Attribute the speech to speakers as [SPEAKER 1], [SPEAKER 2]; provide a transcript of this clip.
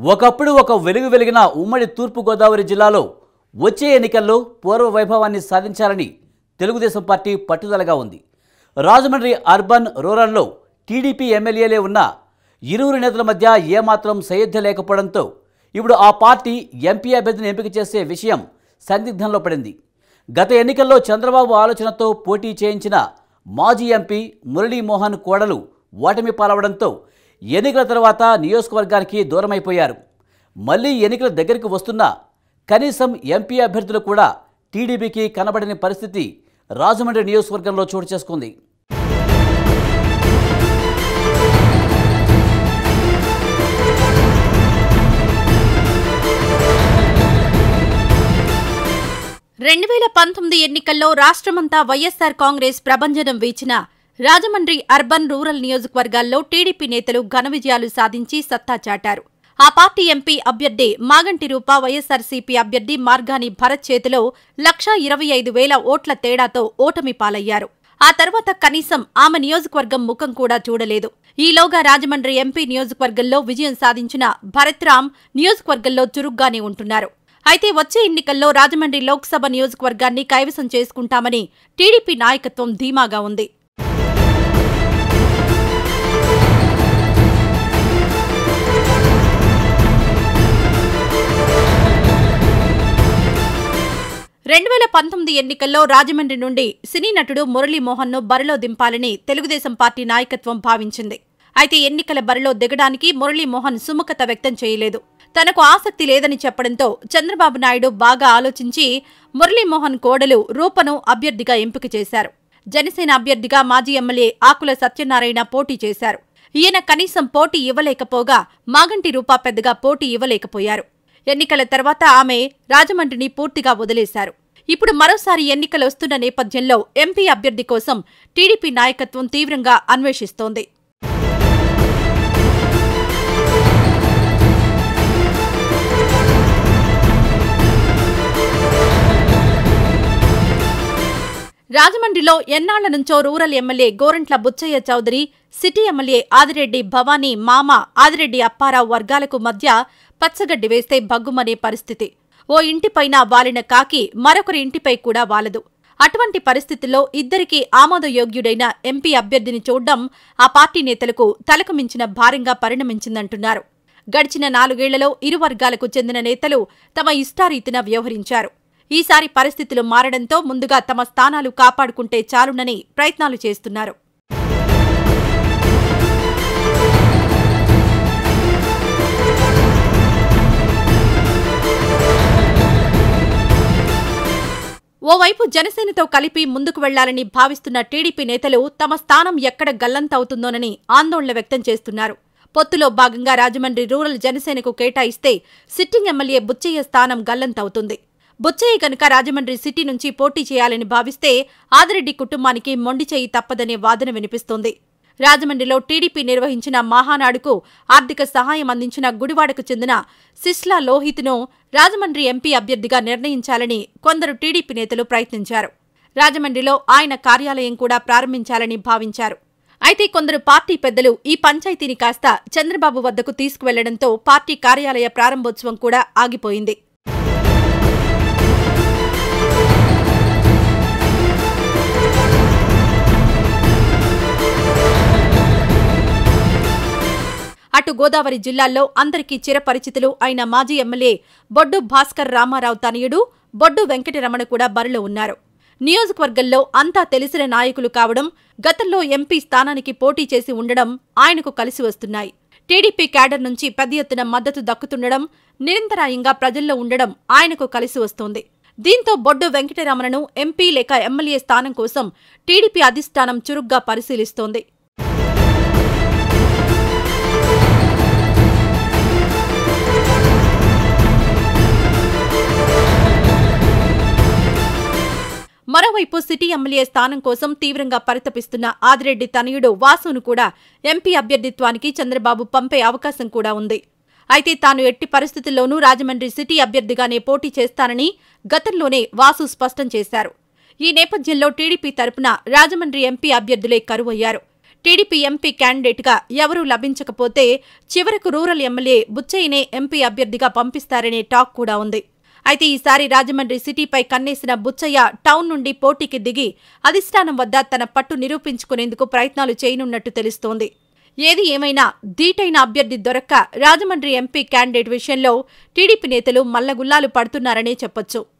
[SPEAKER 1] ఒకప్పుడు ఒక వెలుగు వెలిగిన ఉమ్మడి తూర్పు గోదావరి జిల్లాలో వచ్చే ఎన్నికల్లో పూర్వ వైభవాన్ని సాధించాలని తెలుగుదేశం పార్టీ పట్టుదలగా ఉంది. రాజమండ్రి అర్బన్ రూరల్లో టీడీపీ ఎమ్మెల్యేలే ఉన్న ఇరువురు నేతల మధ్య ఏమాత్రం సయోధ్య లేకపోవడంతో ఇప్పుడు ఆ పార్టీ ఎంపీ అభ్యర్థిని ఎంపిక చేసే విషయం సందిగ్ధంలో పడింది. గత ఎన్నికల్లో చంద్రబాబు ఆలోచనతో పోటీ చేయించిన మాజీ ఎంపీ మురళీమోహన్ కోడలు ఓటమి పాలవడంతో ఎన్నికల తర్వాత నియోజకవర్గానికి దూరమైపోయారు. మళ్లీ ఎన్నికల దగ్గరికి వస్తున్నా కనీసం ఎంపీ అభ్యర్థులు కూడా టీడీపీకి కనబడని పరిస్థితి రాజమండ్రి నియోజకవర్గంలో చోటు చేసుకుంది.
[SPEAKER 2] ఎన్నికల్లో రాష్ట్రమంతా వైఎస్సార్ కాంగ్రెస్ ప్రభంజనం వీచిన రాజమండ్రి అర్బన్ రూరల్ నియోజకవర్గాల్లో టీడీపీ నేతలు ఘన విజయాలు సాధించి సత్తా చాటారు. ఆ పార్టీ ఎంపీ అభ్యర్థి మాగంటి రూప వైఎస్సార్సీపీ అభ్యర్థి మార్గాని భరత్ చేతిలో 1,25,000 ఓట్ల తేడాతో ఓటమి పాలయ్యారు. ఆ తర్వాత కనీసం ఆమె నియోజకవర్గం ముఖం కూడా చూడలేదు. ఈలోగా రాజమండ్రి ఎంపీ నియోజకవర్గంలో విజయం సాధించిన భరత్ రామ్ నియోజకవర్గంలో చురుగ్గానే ఉంటున్నారు. అయితే వచ్చే ఎన్నికల్లో రాజమండ్రి లోక్సభ నియోజకవర్గాన్ని కైవసం చేసుకుంటామని టీడీపీ నాయకత్వం ధీమాగా ఉంది. ఎన్నికల్లో రాజమండ్రి నుండి సినీ నటుడు మురళీమోహన్ను బరిలో దింపాలని తెలుగుదేశం పార్టీ నాయకత్వం భావించింది. అయితే ఎన్నికల బరిలో దిగడానికి మురళీమోహన్ సుముఖత వ్యక్తం చేయలేదు. తనకు ఆసక్తి లేదని చెప్పడంతో చంద్రబాబు నాయుడు బాగా ఆలోచించి మురళీమోహన్ కోడలు రూపను అభ్యర్థిగా ఎంపిక చేశారు. జనసేన అభ్యర్థిగా మాజీ ఎమ్మెల్యే ఆకుల సత్యనారాయణ పోటీ చేశారు. ఈయన కనీసం పోటీ ఇవ్వలేకపోగా మాగంటి రూప పెద్దగా పోటీ ఇవ్వలేకపోయారు. ఎన్నికల తర్వాత ఆమె రాజమండ్రిని పూర్తిగా వదిలేశారు. ఇప్పుడు మరోసారి ఎన్నికలు వస్తున్న నేపథ్యంలో ఎంపీ అభ్యర్థి కోసం టీడీపీ నాయకత్వం తీవ్రంగా అన్వేషిస్తోంది. రాజమండ్రిలో ఎన్నాళ్ల నుంచో rural MLA Gorantla Butchaiah Chowdary, city MLA Adireddy Bhavani మామ ఆదిరెడ్డి అప్పారావు వర్గాలకు మధ్య పచ్చగడ్డి వేస్తే భగ్గుమనే పరిస్థితి. ఓ ఇంటిపైన వాలిన కాకి మరొకరి ఇంటిపై కూడా వాలదు. అటువంటి పరిస్థితుల్లో ఇద్దరికీ ఆమోదయోగ్యుడైన ఎంపీ అభ్యర్థిని చూడ్డం ఆ పార్టీ నేతలకు తలకు మించిన భారంగా పరిణమించిందంటున్నారు. గడిచిన 4 ఏళ్లలో ఇరు వర్గాలకు చెందిన నేతలు తమ ఇష్టారీతిన వ్యవహరించారు. ఈసారి పరిస్థితులు మారడంతో ముందుగా తమ స్థానాలు కాపాడుకుంటే చాలునని ప్రయత్నాలు చేస్తున్నారు. ఓవైపు జనసేనతో కలిపి ముందుకు వెళ్లాలని భావిస్తున్న టీడీపీ నేతలు తమ స్థానం ఎక్కడ గల్లంతవుతుందోనని ఆందోళన వ్యక్తం చేస్తున్నారు. పొత్తులో భాగంగా రాజమండ్రి రూరల్ జనసేనకు కేటాయిస్తే సిట్టింగ్ ఎమ్మెల్యే బుచ్చయ్య స్థానం గల్లంతవుతుంది. బుచ్చయ్య కనుక రాజమండ్రి సిటీ నుంచి పోటీ చేయాలని భావిస్తే ఆదిరెడ్డి కుటుంబానికి మొండిచేయి తప్పదనే వాదన వినిపిస్తోంది. రాజమండ్రిలో టీడీపీ నిర్వహించిన మహానాడుకు ఆర్థిక సహాయం అందించిన గుడివాడకు చెందిన సిస్లా లోహిత్ను రాజమండ్రి ఎంపీ అభ్యర్థిగా నిర్ణయించాలని కొందరు టీడీపీ నేతలు ప్రయత్నించారు. రాజమండ్రిలో ఆయన కార్యాలయం కూడా ప్రారంభించాలని భావించారు. అయితే కొందరు పార్టీ పెద్దలు ఈ పంచాయతీని కాస్త చంద్రబాబు వద్దకు తీసుకువెళ్లడంతో పార్టీ కార్యాలయ ప్రారంభోత్సవం కూడా ఆగిపోయింది. అటు గోదావరి జిల్లాల్లో అందరికీ చిరపరిచితులు అయిన మాజీ ఎమ్మెల్యే బొడ్డు భాస్కర్ రామారావు తనయుడు బొడ్డు వెంకటరమణ కూడా బరిలో ఉన్నారు. నియోజకవర్గంలో అంతా తెలిసిన నాయకులు కావడం, గతంలో ఎంపీ స్థానానికి పోటీ చేసి ఉండడం ఆయనకు కలిసి వస్తున్నాయి. టీడీపీ క్యాడర్ నుంచి పెద్ద ఎత్తున మద్దతు దక్కుతుండడం, నిరంతరాయంగా ప్రజల్లో ఉండడం ఆయనకు కలిసి వస్తోంది. దీంతో బొడ్డు వెంకటరమణను ఎంపీ లేక ఎమ్మెల్యే స్థానం కోసం టీడీపీ అధిష్టానం చురుగ్గా పరిశీలిస్తోంది. మరోవైపు సిటీ ఎమ్మెల్యే స్థానం కోసం తీవ్రంగా పరితపిస్తున్న ఆదిరెడ్డి తనయుడు వాసును కూడా ఎంపీ అభ్యర్థిత్వానికి చంద్రబాబు పంపే అవకాశం కూడా ఉంది. అయితే తాను ఎట్టి పరిస్థితుల్లోనూ రాజమండ్రి సిటీ అభ్యర్థిగానే పోటీ చేస్తానని గతంలోనే వాసు స్పష్టం చేశారు. ఈ నేపథ్యంలో టీడీపీ తరపున రాజమండ్రి ఎంపీ అభ్యర్థులే కరువయ్యారు. టీడీపీ ఎంపీ క్యాండిడేట్గా ఎవరూ లభించకపోతే చివరకు రూరల్ ఎమ్మెల్యే బుచ్చయ్యనే ఎంపీ అభ్యర్థిగా పంపిస్తారనే టాక్ కూడా ఉంది. అయితే ఈసారి రాజమండ్రి సిటీపై కన్నేసిన బుచ్చయ్య టౌన్ నుండి పోటీకి దిగి అధిష్టానం వద్ద తన పట్టు నిరూపించుకునేందుకు ప్రయత్నాలు చేయనున్నట్టు తెలుస్తోంది. ఏది ఏమైనా ధీటైన అభ్యర్థి దొరక్క రాజమండ్రి ఎంపీ క్యాండిడేట్ విషయంలో టీడీపీ నేతలు మల్లగుల్లాలు పడుతున్నారనే చెప్పొచ్చు.